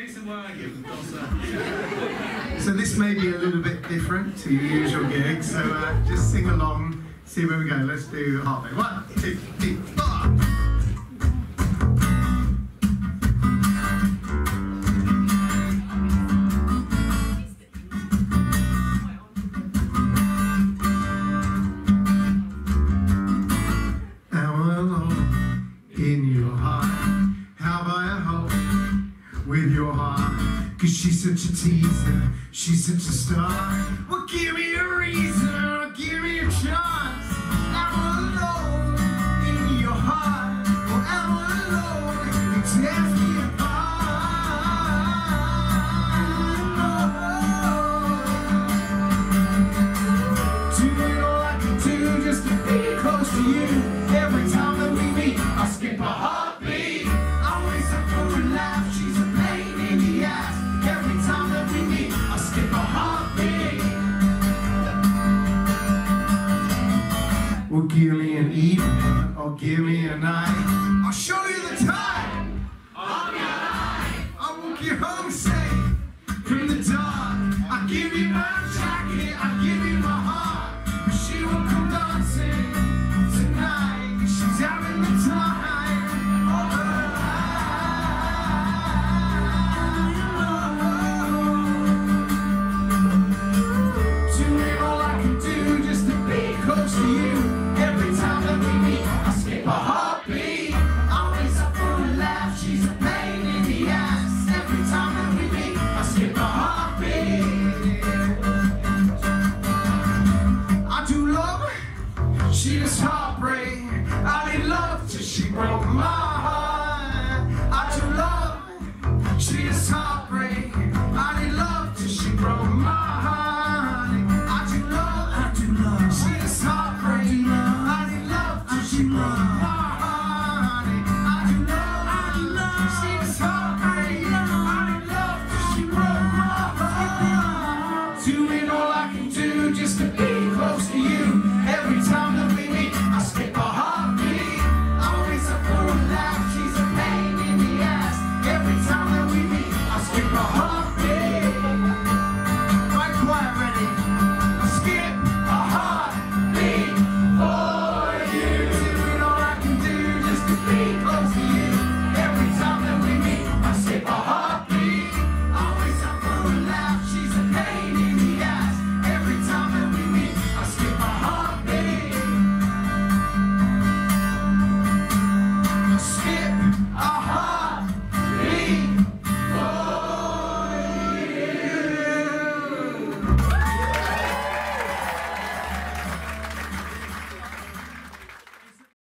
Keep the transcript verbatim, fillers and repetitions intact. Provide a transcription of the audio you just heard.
Jason Wagon. So this may be a little bit different to your usual gig, so uh, just sing along, see where we go. Let's do Heartbeat. One, two, three, four. With your heart, cause she's such a teaser, she's such a star. Well, give me a reason, give me a chance. I'm alone in your heart. Well, I'm alone, it tears me apart. Doing all I can do just to be close to you. Every time that we meet, I skip a heartbeat. Always up for a laugh, she's a well, give me an evening, or give me a night. I'll show you the time.